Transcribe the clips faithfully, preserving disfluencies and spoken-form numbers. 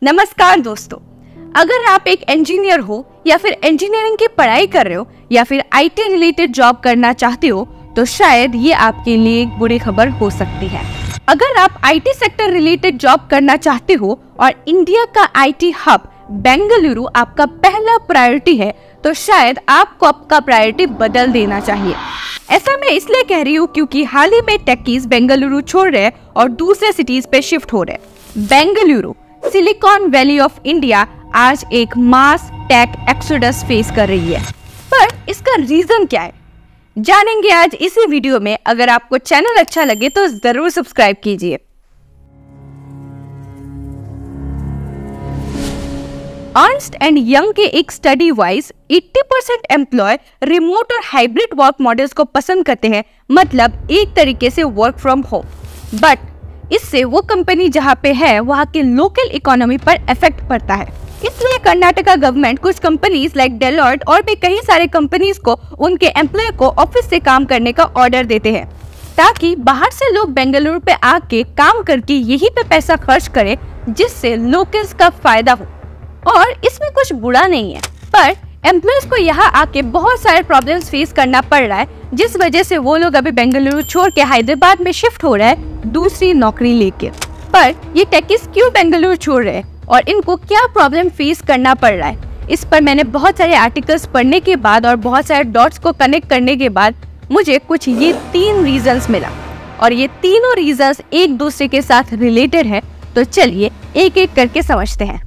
नमस्कार दोस्तों, अगर आप एक इंजीनियर हो या फिर इंजीनियरिंग की पढ़ाई कर रहे हो या फिर आईटी रिलेटेड जॉब करना चाहते हो तो शायद ये आपके लिए एक बुरी खबर हो सकती है। अगर आप आईटी सेक्टर रिलेटेड जॉब करना चाहते हो और इंडिया का आईटी हब बेंगलुरु आपका पहला प्रायोरिटी है तो शायद आपको आपका प्रायोरिटी बदल देना चाहिए। ऐसा मैं इसलिए कह रही हूँ क्योंकि हाल ही में टेकीज बेंगलुरु छोड़ रहे हैं और दूसरे सिटीज पे शिफ्ट हो रहे हैं। Bengaluru silicon valley of India आज एक मास टेक एक्सोडस फेस कर रही है, पर इसका रीजन क्या है जानेंगे आज इसी वीडियो में। अगर आपको चैनल अच्छा लगे तो जरूर सब्सक्राइब कीजिए। अर्नस्ट एंड यंग के एक स्टडी वाइज अस्सी परसेंट एम्प्लॉय रिमोट और हाइब्रिड वर्क मॉडल्स को पसंद करते हैं, मतलब एक तरीके से वर्क फ्रॉम होम। बट इससे वो कंपनी जहाँ पे है वहाँ के लोकल इकोनॉमी पर इफेक्ट पड़ता है। इसलिए कर्नाटका गवर्नमेंट कुछ कंपनीज लाइक डेलॉयट और भी कई सारे कंपनीज को उनके एम्प्लॉय को ऑफिस से काम करने का ऑर्डर देते हैं ताकि बाहर से लोग बेंगलुरु पे आके काम करके यहीं पे पैसा खर्च करें, जिससे लोकल्स का फायदा हो। और इसमें कुछ बुरा नहीं है, पर एम्प्लॉयज को यहाँ आके बहुत सारे प्रॉब्लम्स फेस करना पड़ रहा है, जिस वजह से वो लोग अभी बेंगलुरु छोड़ के हैदराबाद में शिफ्ट हो रहा है दूसरी नौकरी लेके। पर ये टेकीज क्यों बेंगलुरु छोड़ रहे हैं और इनको क्या प्रॉब्लम फेस करना पड़ रहा है, इस पर मैंने बहुत सारे आर्टिकल्स पढ़ने के बाद और बहुत सारे डॉट्स को कनेक्ट करने के बाद मुझे कुछ ये तीन रीजंस मिला और ये तीनों रीजंस एक दूसरे के साथ रिलेटेड है। तो चलिए एक एक करके समझते हैं।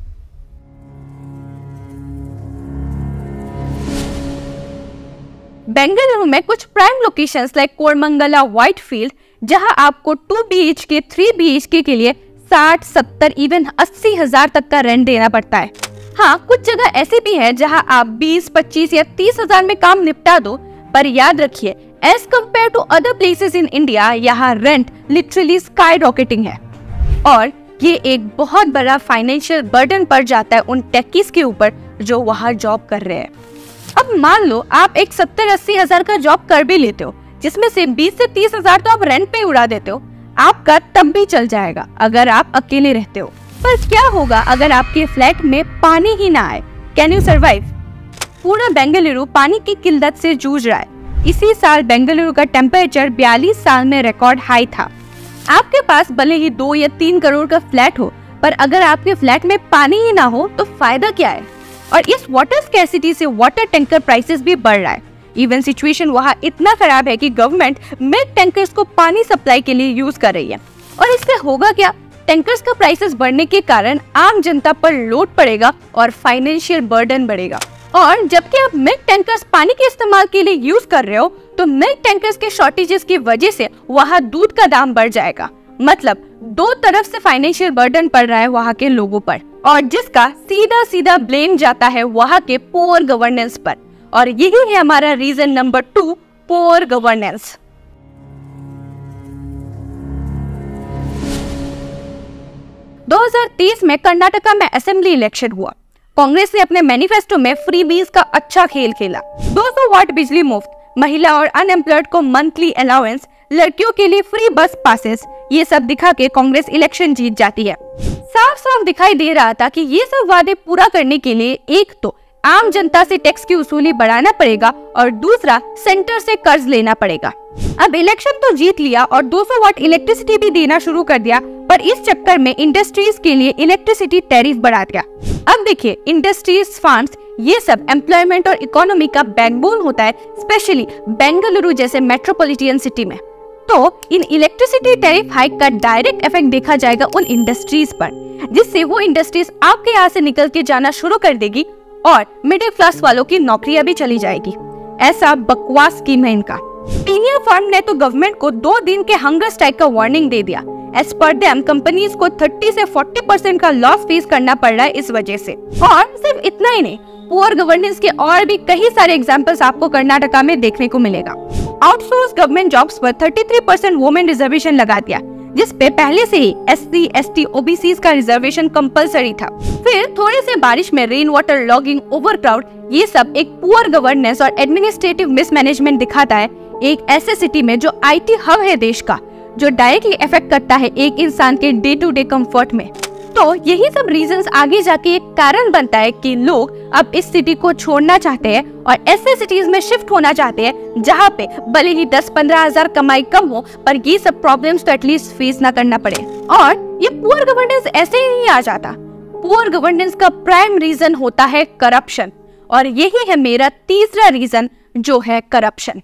बेंगलुरु में कुछ prime locations like Koramangala, Whitefield, जहां आपको two B H K, three B H K के लिए साठ, सत्तर, इवन अस्सी हजार तक का रेंट देना पड़ता है। हाँ, कुछ जगह ऐसे भी है जहां आप बीस, पच्चीस या तीस हजार में काम निपटा दो, पर याद रखिए as compared to other places in India यहाँ रेंट लिटरली स्काई रॉकेटिंग है और ये एक बहुत बड़ा फाइनेंशियल बर्डन पड़ जाता है उन टेकीज के ऊपर जो वहाँ जॉब कर रहे हैं। अब मान लो आप एक सत्तर अस्सी हजार का जॉब कर भी लेते हो, जिसमें से बीस से तीस हजार तो आप रेंट पे उड़ा देते हो, आपका तब भी चल जाएगा अगर आप अकेले रहते हो। पर क्या होगा अगर आपके फ्लैट में पानी ही ना आए? Can you survive? पूरा बेंगलुरु पानी की किल्लत से जूझ रहा है। इसी साल बेंगलुरु का टेम्परेचर बयालीस साल में रिकॉर्ड हाई था। आपके पास भले ही दो या तीन करोड़ का फ्लैट हो, पर अगर आपके फ्लैट में पानी ही ना हो तो फायदा क्या है? और इस वाटर स्कैर्सिटी से वाटर टैंकर प्राइसेस भी बढ़ रहा है। इवन सिचुएशन वहाँ इतना खराब है कि गवर्नमेंट मिल्क टैंकर्स को पानी सप्लाई के लिए यूज कर रही है। और इससे होगा क्या? टैंकर्स का प्राइसेस बढ़ने के कारण आम जनता पर लोड पड़ेगा और फाइनेंशियल बर्डन बढ़ेगा। और जबकि आप मिल्क टैंकर्स पानी के इस्तेमाल के लिए यूज कर रहे हो तो मिल्क टैंकर्स के शॉर्टेजेस की वजह से वहाँ दूध का दाम बढ़ जाएगा। मतलब दो तरफ से फाइनेंशियल बर्डन पड़ रहा है वहाँ के लोगों पर, और जिसका सीधा सीधा ब्लेम जाता है वहाँ के पुअर गवर्नेंस पर। और यही है हमारा reason number two, poor governance. दो हज़ार तेईस में कर्नाटका में असेंबली इलेक्शन हुआ। कांग्रेस ने अपने मैनिफेस्टो में फ्रीबीज का अच्छा खेल खेला। दो सौ वाट बिजली मुफ्त, महिला और अनएम्प्लॉयड को मंथली अलाउंस, लड़कियों के लिए फ्री बस पासेस, ये सब दिखा के कांग्रेस इलेक्शन जीत जाती है। साफ साफ दिखाई दे रहा था कि ये सब वादे पूरा करने के लिए एक तो आम जनता से टैक्स की वसूली बढ़ाना पड़ेगा और दूसरा सेंटर से कर्ज लेना पड़ेगा। अब इलेक्शन तो जीत लिया और दो सौ वाट इलेक्ट्रिसिटी भी देना शुरू कर दिया, पर इस चक्कर में इंडस्ट्रीज के लिए इलेक्ट्रिसिटी टैरिफ बढ़ा दिया। अब देखिए, इंडस्ट्रीज, फार्म्स, ये सब एम्प्लॉयमेंट और इकोनॉमी का बैकबोन होता है, स्पेशली बेंगलुरु जैसे मेट्रोपॉलिटन सिटी में। तो इन इलेक्ट्रिसिटी टैरिफ हाइक का डायरेक्ट इफेक्ट देखा जाएगा उन इंडस्ट्रीज पर, जिससे वो इंडस्ट्रीज आपके यहाँ से निकल के जाना शुरू कर देगी और मिडिल क्लास वालों की नौकरियां भी चली जाएगी। ऐसा बकवास स्कीम है इनका। पीनिया फर्म ने तो गवर्नमेंट को दो दिन के हंगर स्ट्राइक का वार्निंग दे दिया। एज पर देम कंपनीज को तीस से चालीस परसेंट का लॉस फेस करना पड़ रहा है इस वजह से। और सिर्फ इतना ही नहीं, पुअर गवर्नेंस के और भी कई सारे एग्जांपल्स आपको कर्नाटका में देखने को मिलेगा। आउटसोर्स गवर्नमेंट जॉब्स पर तैंतीस परसेंट वुमेन रिजर्वेशन लगा दिया, जिस पे पहले से ही S C, S T, O B C का रिजर्वेशन कंपलसरी था। फिर थोड़े से बारिश में रेन वाटर लॉगिंग, ओवरक्राउड, ये सब एक पुअर गवर्नेंस और एडमिनिस्ट्रेटिव मिसमैनेजमेंट दिखाता है एक ऐसे सिटी में जो आईटी हब है देश का, जो डायरेक्टली इफेक्ट करता है एक इंसान के डे टू डे कंफर्ट में। तो यही सब रीजंस आगे जाके एक कारण बनता है कि लोग अब इस सिटी को छोड़ना चाहते हैं और ऐसे सिटीज में शिफ्ट होना चाहते हैं जहाँ पे भले ही दस पंद्रह हजार कमाई कम हो पर ये सब प्रॉब्लम्स तो एटलीस्ट फेस ना करना पड़े। और ये पुअर गवर्नेंस ऐसे ही नहीं आ जाता। पुअर गवर्नेंस का प्राइम रीजन होता है करप्शन, और यही है मेरा तीसरा रीजन जो है करप्शन।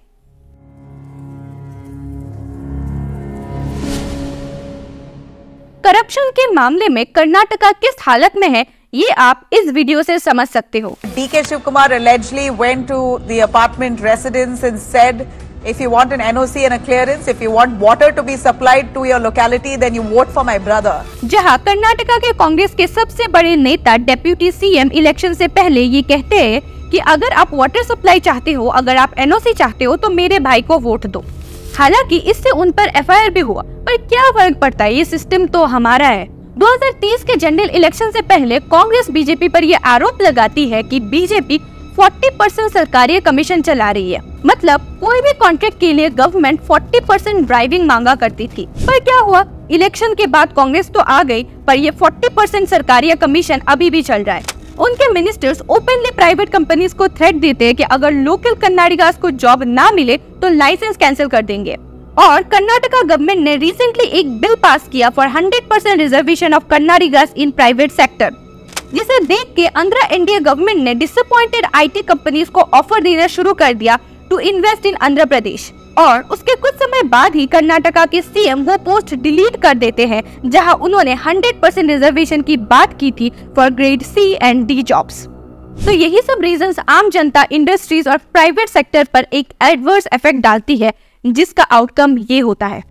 करप्शन के मामले में कर्नाटका किस हालत में है ये आप इस वीडियो से समझ सकते हो। D K Shivkumar allegedly went to the apartment residence and said, if you want an N O C and a clearance, if you want water to be supplied to your locality, then you vote for my brother. जहां कर्नाटका के कांग्रेस के सबसे बड़े नेता deputy CM election से पहले ये कहते हैं कि अगर आप वाटर सप्लाई चाहते हो, अगर आप N O C चाहते हो तो मेरे भाई को वोट दो। हालांकि इससे उन पर एफ आई आर भी हुआ, पर क्या फर्क पड़ता है, ये सिस्टम तो हमारा है। दो हज़ार तीस के जनरल इलेक्शन से पहले कांग्रेस बीजेपी पर यह आरोप लगाती है कि बीजेपी चालीस परसेंट सरकारी कमीशन चला रही है। मतलब कोई भी कॉन्ट्रैक्ट के लिए गवर्नमेंट चालीस परसेंट ड्राइविंग मांगा करती थी। पर क्या हुआ, इलेक्शन के बाद कांग्रेस तो आ गई, पर ये चालीस परसेंट सरकारी कमीशन अभी भी चल रहा है। उनके मिनिस्टर्स ओपनली प्राइवेट कंपनीज को थ्रेट देते हैं कि अगर लोकल कन्नाडिगास को जॉब ना मिले तो लाइसेंस कैंसिल कर देंगे। और कर्नाटका गवर्नमेंट ने रिसेंटली एक बिल पास किया for hundred percent reservation of Kannadigas in private sector, जिसे देख के आंध्र एनडीए गवर्नमेंट ने डिसअपॉइंटेड आईटी कंपनीज को ऑफर देना शुरू कर दिया to invest in Andhra Pradesh. और उसके कुछ समय बाद ही कर्नाटका के सीएम वो पोस्ट डिलीट कर देते हैं जहां उन्होंने हंड्रेड परसेंट रिजर्वेशन की बात की थी for grade C and D jobs. तो यही सब रीजंस आम जनता, इंडस्ट्रीज और प्राइवेट सेक्टर पर एक एडवर्स इफेक्ट डालती है, जिसका आउटकम ये होता है।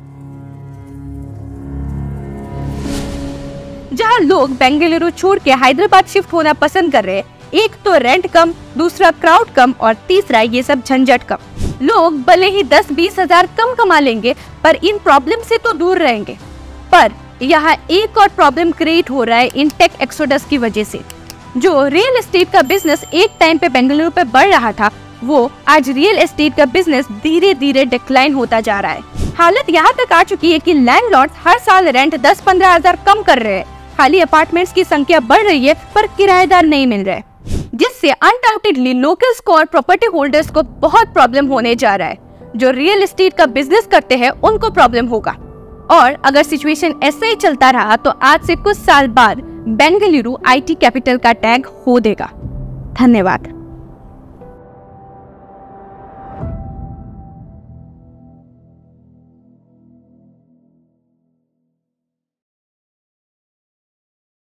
जहां लोग बेंगलुरु छोड़ के हैदराबाद शिफ्ट होना पसंद कर रहे हैं, एक तो रेंट कम, दूसरा क्राउड कम और तीसरा ये सब झंझट कम। लोग भले ही दस बीस हजार कम कमा लेंगे पर इन प्रॉब्लम से तो दूर रहेंगे। पर यहाँ एक और प्रॉब्लम क्रिएट हो रहा है इन टेक एक्सोडस की वजह से। जो रियल एस्टेट का बिजनेस एक टाइम पे बेंगलुरु पे बढ़ रहा था, वो आज रियल एस्टेट का बिजनेस धीरे धीरे डिक्लाइन होता जा रहा है। हालत यहाँ तक आ चुकी है कि लैंडलॉर्ड्स हर साल रेंट दस पंद्रह हजार कम कर रहे हैं। खाली अपार्टमेंट्स की संख्या बढ़ रही है पर किराएदार नहीं मिल रहे, जिससे अनडाउटेडली लोकल्स को और प्रॉपर्टी होल्डर्स को बहुत प्रॉब्लम होने जा रहा है। जो रियल एस्टेट का बिजनेस करते हैं उनको प्रॉब्लम होगा। और अगर सिचुएशन ऐसे ही चलता रहा तो आज से कुछ साल बाद बेंगलुरु आईटी कैपिटल का टैग खो देगा। धन्यवाद।